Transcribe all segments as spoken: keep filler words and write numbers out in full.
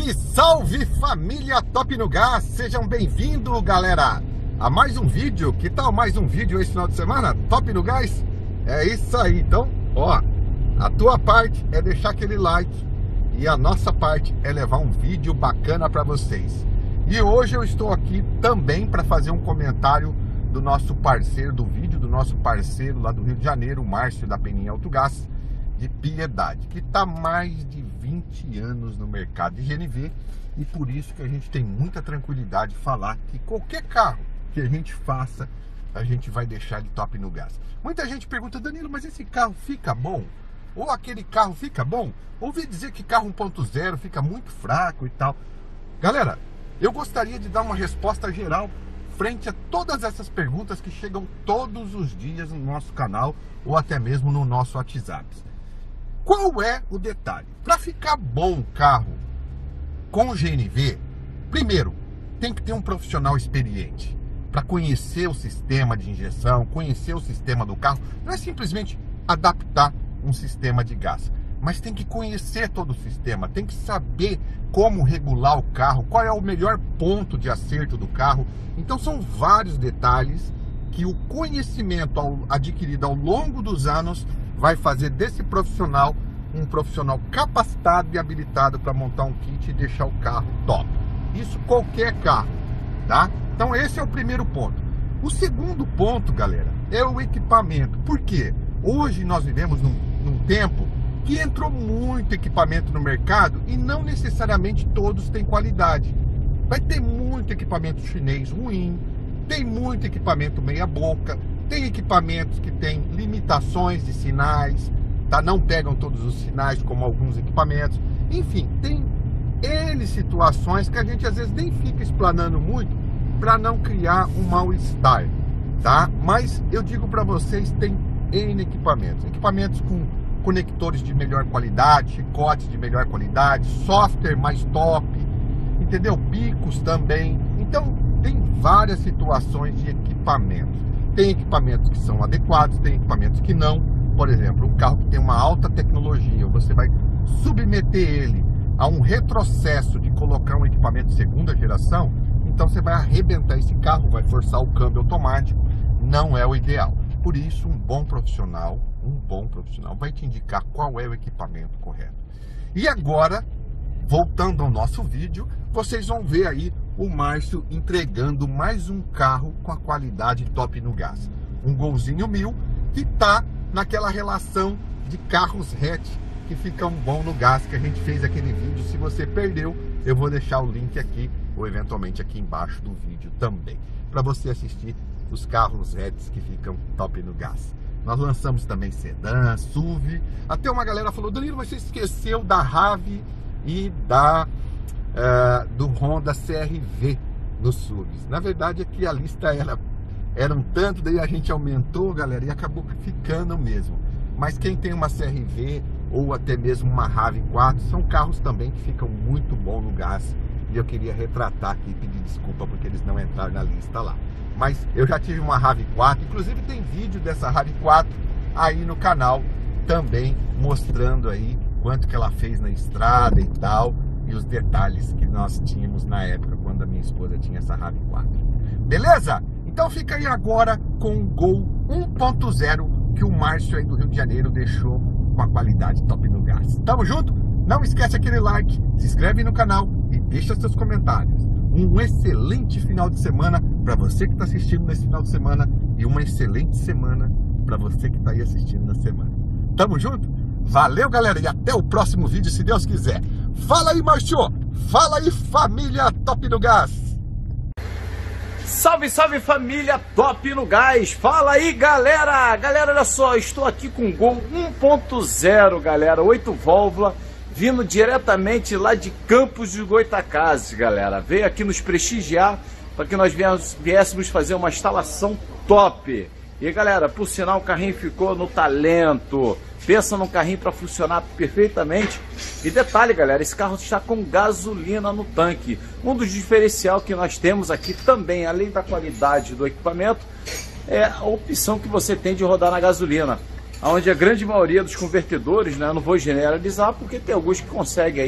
Salve, salve família Top no Gás, sejam bem-vindos galera a mais um vídeo. Que tal mais um vídeo esse final de semana? Top no Gás? É isso aí, então ó, a tua parte é deixar aquele like e a nossa parte é levar um vídeo bacana para vocês. E hoje eu estou aqui também para fazer um comentário do nosso parceiro do vídeo, do nosso parceiro lá do Rio de Janeiro, o Márcio da Peninha Autogás de Piedade, que está mais de vinte anos no mercado de G N V, e por isso que a gente tem muita tranquilidade de falar que qualquer carro que a gente faça, a gente vai deixar ele top no gás. Muita gente pergunta: Danilo, mas esse carro fica bom? Ou aquele carro fica bom? Ouvi dizer que carro um ponto zero fica muito fraco e tal. Galera, eu gostaria de dar uma resposta geral frente a todas essas perguntas que chegam todos os dias no nosso canal ou até mesmo no nosso WhatsApp. Qual é o detalhe? Para ficar bom o carro com G N V, primeiro, tem que ter um profissional experiente para conhecer o sistema de injeção, conhecer o sistema do carro. Não é simplesmente adaptar um sistema de gás, mas tem que conhecer todo o sistema, tem que saber como regular o carro, qual é o melhor ponto de acerto do carro. Então são vários detalhes que o conhecimento adquirido ao longo dos anos vai fazer desse profissional um profissional capacitado e habilitado para montar um kit e deixar o carro top. Isso qualquer carro, tá? Então esse é o primeiro ponto. O segundo ponto, galera, é o equipamento. Por quê? Hoje nós vivemos num, num tempo que entrou muito equipamento no mercado e não necessariamente todos têm qualidade. Vai ter muito equipamento chinês ruim, tem muito equipamento meia boca, tem equipamentos que têm limitações de sinais, tá? Não pegam todos os sinais como alguns equipamentos. Enfim, tem N situações que a gente às vezes nem fica explanando muito para não criar um mal-estar, tá? Mas eu digo para vocês, tem N equipamentos. Equipamentos com conectores de melhor qualidade, chicotes de melhor qualidade, software mais top, entendeu? Bicos também. Então tem várias situações de equipamentos. Tem equipamentos que são adequados, tem equipamentos que não. Por exemplo, um carro que tem uma alta tecnologia, você vai submeter ele a um retrocesso de colocar um equipamento de segunda geração, então você vai arrebentar esse carro, vai forçar o câmbio automático, não é o ideal. Por isso, um bom profissional, um bom profissional vai te indicar qual é o equipamento correto. E agora, voltando ao nosso vídeo, vocês vão ver aí o Márcio entregando mais um carro com a qualidade top no gás. Um Golzinho mil que está naquela relação de carros hatch que ficam bom no gás, que a gente fez aquele vídeo. Se você perdeu, eu vou deixar o link aqui ou eventualmente aqui embaixo do vídeo também, para você assistir os carros hatch que ficam top no gás. Nós lançamos também sedã, S U V. Até uma galera falou: Danilo, mas você esqueceu da Rave e da uh, do Honda C R V nos S U Vs. Na verdade é que a lista era, era um tanto, daí a gente aumentou, galera, e acabou ficando mesmo. Mas quem tem uma C R V ou até mesmo uma Rave quatro, são carros também que ficam muito bom no gás. E eu queria retratar aqui e pedir desculpa porque eles não entraram na lista lá. Mas eu já tive uma Rave quatro, inclusive tem vídeo dessa Rave quatro aí no canal também, mostrando aí quanto que ela fez na estrada e tal, e os detalhes que nós tínhamos na época, quando a minha esposa tinha essa Rave quatro. Beleza? Então fica aí agora com o Gol um ponto zero que o Márcio aí do Rio de Janeiro deixou com a qualidade top no gás. Tamo junto? Não esquece aquele like, se inscreve no canal e deixa seus comentários. Um excelente final de semana para você que está assistindo nesse final de semana, e uma excelente semana para você que está aí assistindo na semana. Tamo junto? Valeu, galera, e até o próximo vídeo, se Deus quiser. Fala aí, Márcio! Fala aí, família Top no Gás! Salve, salve, família Top no Gás! Fala aí, galera! Galera, olha só, estou aqui com o Gol um ponto zero, galera, oito válvula, vindo diretamente lá de Campos de Goytacazes, galera. Veio aqui nos prestigiar para que nós viéssemos fazer uma instalação top. E, galera, por sinal, o carrinho ficou no talento. Pensa num carrinho para funcionar perfeitamente. E detalhe, galera, esse carro está com gasolina no tanque. Um dos diferenciais que nós temos aqui também, além da qualidade do equipamento, é a opção que você tem de rodar na gasolina. Onde a grande maioria dos convertedores, né, não vou generalizar, porque tem alguns que conseguem aí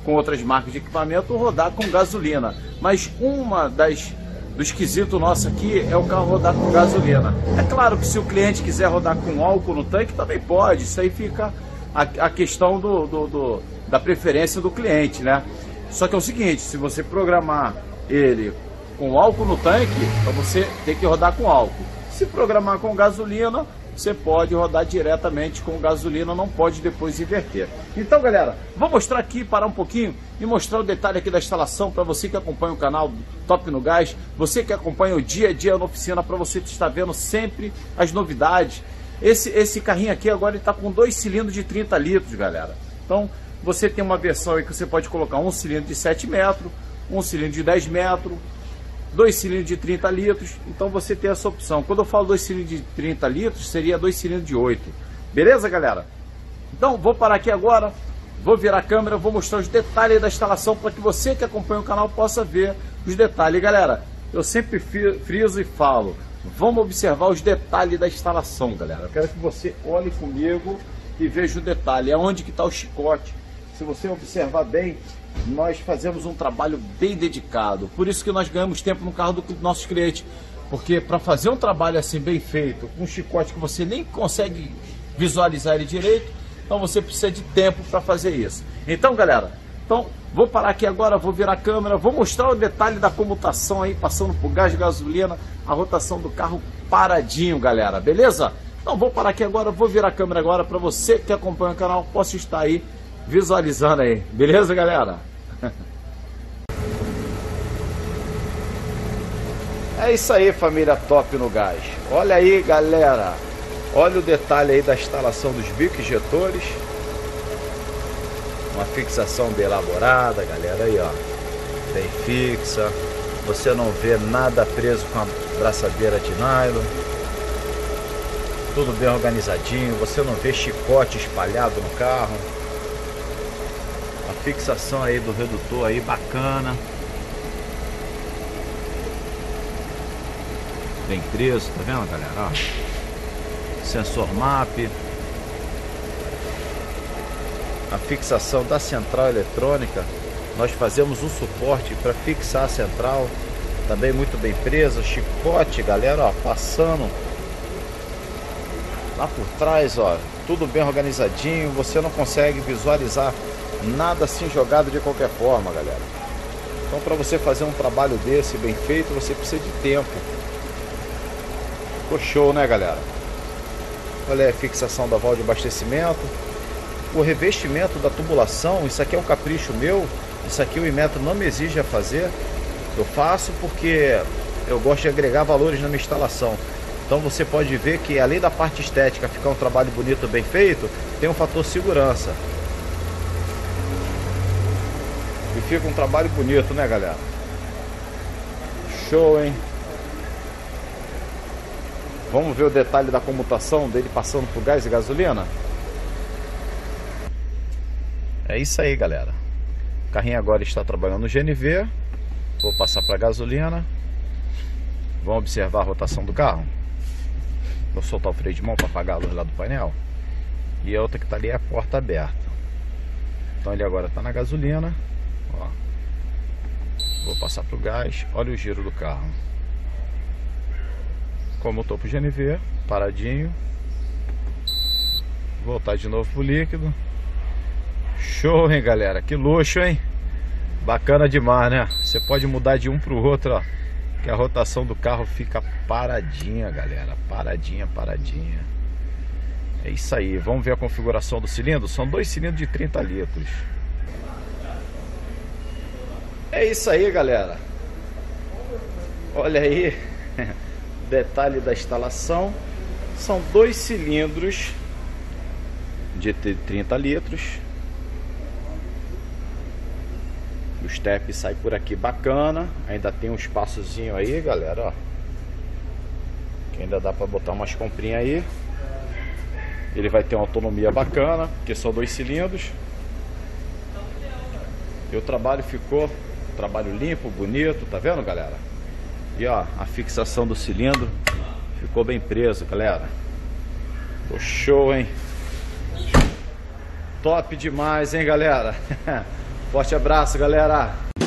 com outras marcas de equipamento ou rodar com gasolina. Mas uma das dos quesitos nosso aqui é o carro rodar com gasolina. É claro que se o cliente quiser rodar com álcool no tanque, também pode. Isso aí fica a, a questão do, do, do, da preferência do cliente, né? Só que é o seguinte, se você programar ele com álcool no tanque, então você tem que rodar com álcool. Se programar com gasolina, você pode rodar diretamente com gasolina, não pode depois inverter. Então, galera, vou mostrar aqui, parar um pouquinho e mostrar o detalhe aqui da instalação para você que acompanha o canal Top no Gás, você que acompanha o dia a dia na oficina, para você estar vendo sempre as novidades. Esse, esse carrinho aqui agora está com dois cilindros de trinta litros, galera. Então, você tem uma versão aí que você pode colocar um cilindro de sete metros, um cilindro de dez metros, dois cilindros de trinta litros, então você tem essa opção. Quando eu falo dois cilindros de trinta litros, seria dois cilindros de oito. Beleza, galera? Então, vou parar aqui agora, vou virar a câmera, vou mostrar os detalhes da instalação para que você que acompanha o canal possa ver os detalhes. Galera, eu sempre friso e falo, vamos observar os detalhes da instalação, galera. Eu quero que você olhe comigo e veja o detalhe, aonde que está o chicote. Se você observar bem, nós fazemos um trabalho bem dedicado, por isso que nós ganhamos tempo no carro dos nossos clientes, porque para fazer um trabalho assim bem feito, com um chicote que você nem consegue visualizar ele direito, então você precisa de tempo para fazer isso. Então, galera, então vou parar aqui agora, vou virar a câmera, vou mostrar o detalhe da comutação aí, passando por gás de gasolina, a rotação do carro paradinho, galera, beleza? Então vou parar aqui agora, vou virar a câmera agora para você que acompanha o canal, possa estar aí visualizando aí, beleza, galera? É isso aí, família Top no Gás. Olha aí, galera, olha o detalhe aí da instalação dos bicos injetores, uma fixação bem elaborada, galera, aí ó, bem fixa, você não vê nada preso com a braçadeira de nylon, tudo bem organizadinho, você não vê chicote espalhado no carro. A fixação aí do redutor aí bacana, bem preso, tá vendo, galera? Ó, sensor map, a fixação da central eletrônica, nós fazemos um suporte para fixar a central, também muito bem presa, chicote, galera, ó, passando lá por trás, ó, tudo bem organizadinho, você não consegue visualizar nada assim jogado de qualquer forma, galera. Então, para você fazer um trabalho desse bem feito, você precisa de tempo. Ficou show, né, galera? Olha a fixação da válvula de abastecimento, o revestimento da tubulação. Isso aqui é um capricho meu, isso aqui o Inmetro não me exige a fazer, eu faço porque eu gosto de agregar valores na minha instalação. Então você pode ver que além da parte estética ficar um trabalho bonito, bem feito, tem um fator segurança. E fica um trabalho bonito, né, galera? Show, hein? Vamos ver o detalhe da comutação dele passando por gás e gasolina? É isso aí, galera. O carrinho agora está trabalhando no G N V. Vou passar para gasolina. Vamos observar a rotação do carro. Vou soltar o freio de mão para apagar a luz lá do painel. E a outra que está ali é a porta aberta. Então ele agora está na gasolina. Ó. Vou passar para o gás. Olha o giro do carro. Como eu estou para o G N V, paradinho. Voltar de novo pro líquido. Show, hein, galera? Que luxo, hein? Bacana demais, né? Você pode mudar de um para o outro, ó, que a rotação do carro fica paradinha, galera. Paradinha, paradinha. É isso aí. Vamos ver a configuração do cilindro. São dois cilindros de trinta litros. É isso aí, galera. Olha aí. Detalhe da instalação. São dois cilindros de trinta litros. O step sai por aqui bacana. Ainda tem um espaçozinho aí, galera, ó, que ainda dá para botar umas comprinhas aí. Ele vai ter uma autonomia bacana, porque são dois cilindros. E o trabalho ficou trabalho limpo, bonito, tá vendo, galera? E ó, a fixação do cilindro ficou bem preso, galera. Ficou show, hein? Top demais, hein, galera? Forte abraço, galera!